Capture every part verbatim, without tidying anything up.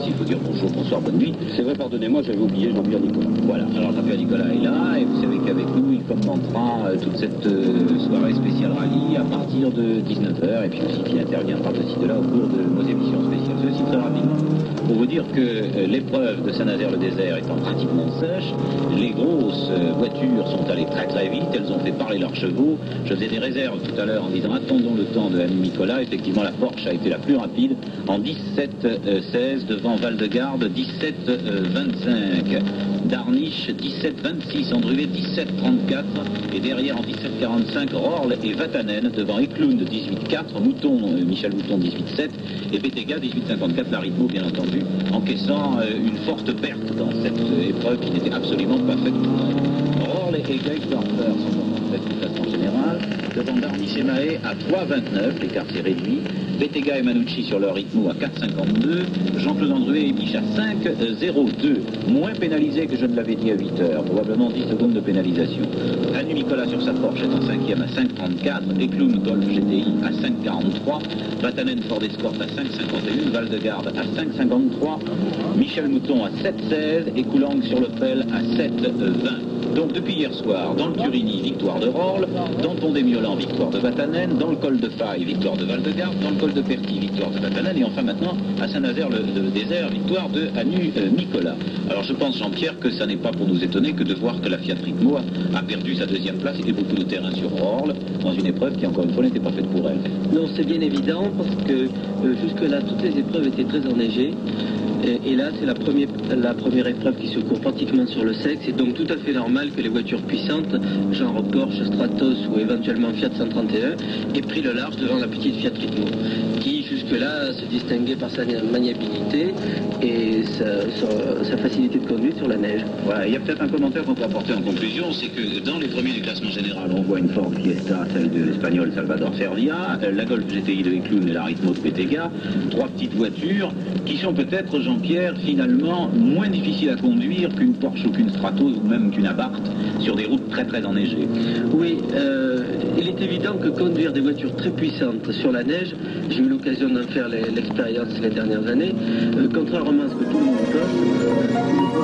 il faut dire bonjour, bonsoir, bonne nuit. C'est vrai, pardonnez-moi, j'avais oublié Jean-Pierre Nicolas. Voilà, alors Jean-Pierre Nicolas est là, et vous savez qu'avec nous, il commentera euh, toute cette euh, soirée spéciale rallye à partir de dix-neuf heures, et puis aussi qu'il interviendra de ci de là au cours de nos émissions spéciales. Ceci très rapidement, pour vous dire que euh, l'épreuve de Saint-Nazaire-le-Désert étant pratiquement sèche, les grosses euh, voitures sont allées très très vite, elles ont fait parler leurs chevaux. Je faisais des réserves tout à l'heure en disant attendons le temps de Annie Nicolas. Effectivement, la Porsche a été la plus rapide en dix-sept seize devant Waldegård dix-sept vingt-cinq, Darniche dix-sept vingt-six, Andruvet dix-sept trente-quatre, et derrière en dix-sept quarante-cinq Röhrl et Vatanen devant Eklund dix-huit quatre, Mouton, euh, Michel Mouton dix-huit sept et Bettega dix-huit cinquante-quatre, Laritmo bien entendu, encaissant euh, une forte perte dans cette euh, épreuve qui n'était absolument pas faite pour Röhrl et Geistdörfer sont en tête du classement général, devant Darniche et Mahé à trois vingt-neuf, l'écart s'est réduit, Bettega et Manucci sur leur rythme à quatre cinquante-deux, Jean-Claude Andruet et Biche à cinq zéro deux, moins pénalisé que je ne l'avais dit à huit heures, probablement dix secondes de pénalisation. Annie Nicolas sur sa Porsche est en cinquième à cinq trente-quatre, Eklund Golf G T I à cinq quarante-trois, Vatanen Ford Escort à cinq cinquante et un, Waldegård à cinq cinquante-trois, Michel Mouton à sept seize et Coulang sur l'Opel à sept vingt. Donc depuis hier soir, dans le Turini, victoire de Röhrl, dans le Pont des Miolans, victoire de Vatanen, dans le col de Faille, victoire de Waldegård, dans le col de Perty, victoire de Vatanen, et enfin maintenant à Saint-Nazaire-le-Désert, victoire de Annie euh, Nicolas. Alors je pense, Jean-Pierre, que ça n'est pas pour nous étonner que de voir que la Fiat Ritmo a, a perdu sa deuxième place et beaucoup de terrain sur Röhrl, dans une épreuve qui encore une fois n'était pas faite pour elle. Non, c'est bien évident, parce que euh, jusque-là, toutes les épreuves étaient très enneigées. Et, et là, c'est la première, la première épreuve qui se court pratiquement sur le sec. C'est donc tout à fait normal que les voitures puissantes, genre Porsche, Stratos ou éventuellement Fiat cent trente et un, aient pris le large devant la petite Fiat Ritmo, qui jusque-là se distinguait par sa maniabilité et sa, sa, sa facilité de conduite sur la neige. Voilà, il y a peut-être un commentaire qu'on peut apporter en conclusion, c'est que dans les premiers du classement général, on voit une Ford Fiesta, celle de l'Espagnol Salvador Fervia, la Golf G T I de Eklund et la Ritmo de Bettega, trois petites voitures qui sont peut-être, Jean-Pierre, finalement moins difficiles à conduire qu'une Porsche ou qu'une Stratos ou même qu'une Abarth sur des routes très très enneigées. Oui, euh, il est évident que conduire des voitures très puissantes sur la neige, j'ai eu l'occasion d'en faire l'expérience les, les dernières années, euh, contrairement à ce que tout le monde pense.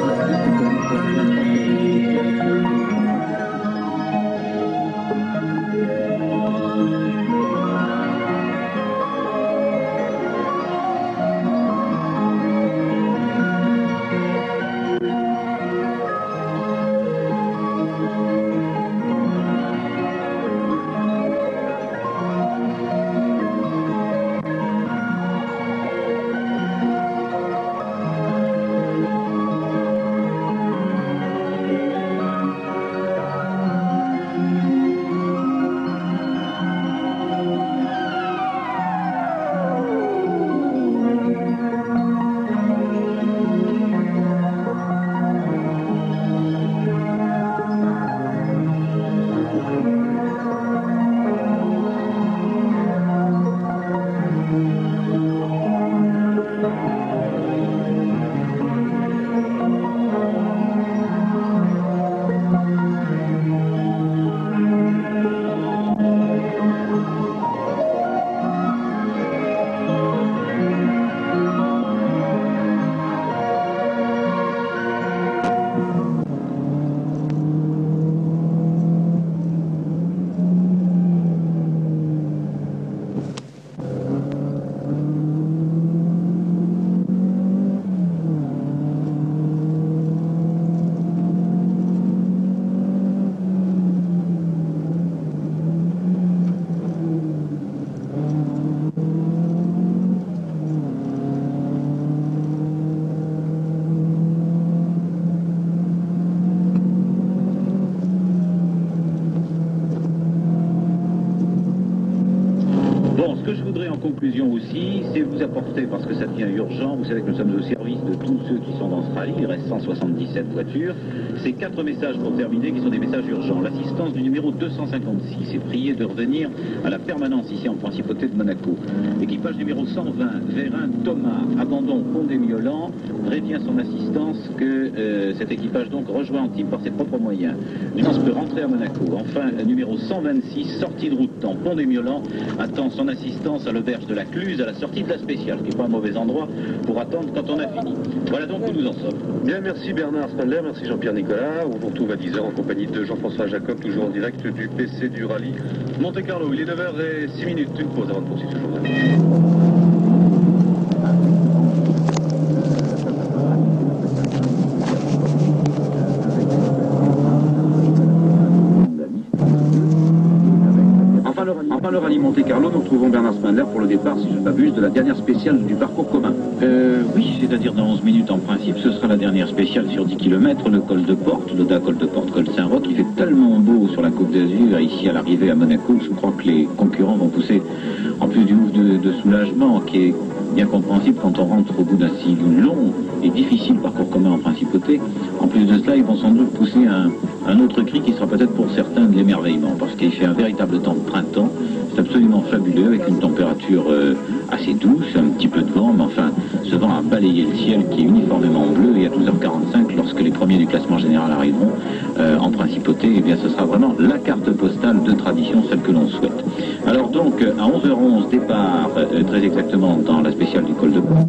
Conclusion aussi, c'est vous apporter, parce que ça devient urgent, vous savez que nous sommes au service de tous ceux qui sont dans ce rallye, il reste cent soixante-dix-sept voitures, ces quatre messages pour terminer qui sont des messages urgents. L'assistance du numéro deux cent cinquante-six est priée de revenir à la permanence ici en Principauté de Monaco. Équipage numéro cent vingt, Vérin Thomas, abandon Pont des Miolans, prévient son assistance que euh, cet équipage donc rejoint Antibes par ses propres moyens. L'Union peut rentrer à Monaco. Enfin, numéro cent vingt-six, sortie de route dans Pont des Miolans, attend son assistance à l'auberge de la Cluse à la sortie de la Spéciale, qui n'est pas un mauvais endroit pour attendre quand on a fini. Voilà donc où nous en sommes. Bien, merci Bernard Spindler, merci Jean-Pierre Nicolas. On vous retrouve à dix heures en compagnie de Jean-François Jacob, toujours en direct du P C du rallye Monte Carlo. Il est neuf heures six minutes, une pause avant de poursuivre ce journal. Enfin, le rallye Monte Carlo, nous retrouvons Bernard Spindler pour le départ, si je ne m'abuse, de la dernière spéciale du parcours commun. Euh, oui, c'est-à-dire dans onze minutes en principe, ce sera la dernière spéciale sur dix kilomètres, le col de Porte, le col de Porte, col Saint-Roch, qui fait tellement beau sur la Côte d'Azur, ici à l'arrivée à Monaco, je crois que les concurrents vont pousser, en plus du mouvement de, de soulagement, qui est bien compréhensible quand on rentre au bout d'un si long et difficile parcours commun en principauté. En plus de cela, ils vont sans doute pousser un, un autre cri qui sera peut-être pour certains de l'émerveillement, parce qu'il fait un véritable temps de printemps. C'est absolument fabuleux, avec une température euh, assez douce, un petit peu de vent, mais enfin, ce vent a balayé le ciel qui est uniformément bleu, et à douze heures quarante-cinq, lorsque les premiers du classement général arriveront euh, en principauté, eh bien ce sera vraiment la carte postale de tradition, celle que l'on souhaite. Alors donc, à onze heures onze, départ, euh, très exactement dans la spéciale du col de Porte.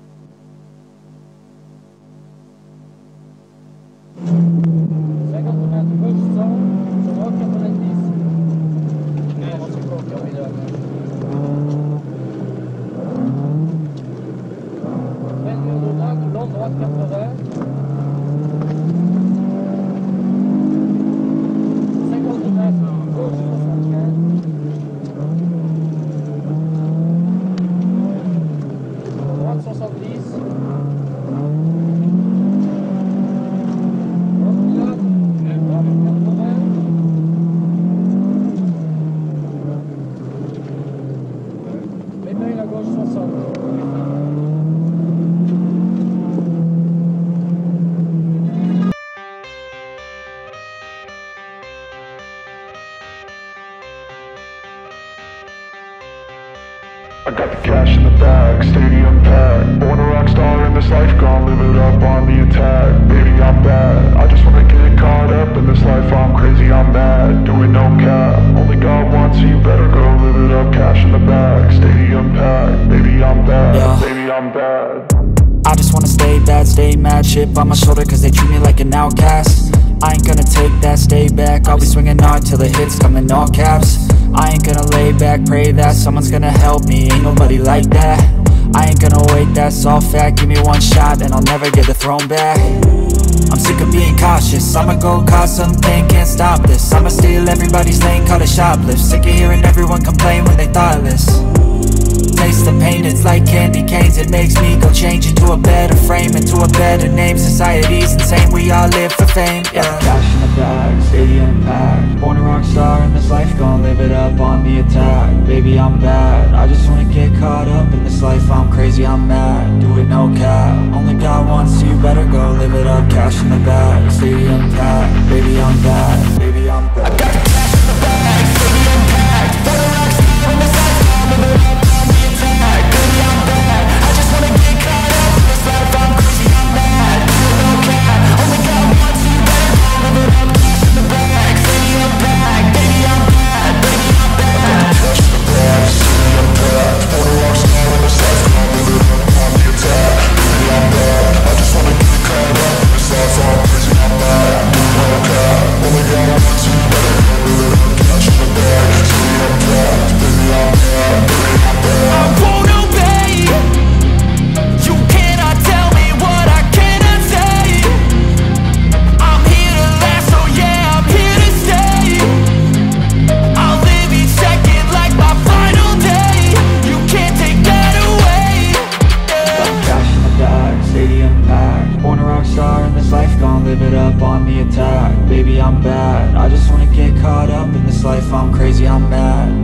I got the cash in the bag, stadium packed. Born a rock star in this life, gonna live it up on the attack. Baby, I'm bad, I just wanna get caught up in this life. I'm crazy, I'm mad, doing no cap. Only God wants you, better go live it up. Cash in the bag, stadium packed. Baby, I'm bad, yeah. Baby, I'm bad. I just wanna stay bad, stay mad. Chip on my shoulder cause they treat me like an outcast. I ain't gonna take that, stay back. I'll be swinging hard till the hits come in all caps. I ain't gonna lay back, pray that someone's gonna help me, ain't nobody like that. I ain't gonna wait, that's all fact. Give me one shot and I'll never get the throne back. I'm sick of being cautious, I'ma go cause something, can't stop this. I'ma steal everybody's lane, call it shoplift. Sick of hearing everyone complain when they thoughtless. Taste the pain, it's like candy canes. It makes me go change into a better frame, into a better name. Society's insane, we all live for fame, yeah. Cash in the bag, stadium packed. Born a rock star in this life, gonna live it up on the attack. Baby, I'm bad, I just wanna get caught up in this life. I'm crazy, I'm mad, do it no cap. Only God wants you, better go live it up. Cash in the bag, stadium packed. Baby, I'm bad, baby, I'm bad. I got the cash in the bag, stadium packed. Born a rock star in this life, gonna live it up. Baby, I'm bad, I just wanna get caught up in this life. I'm crazy, I'm mad.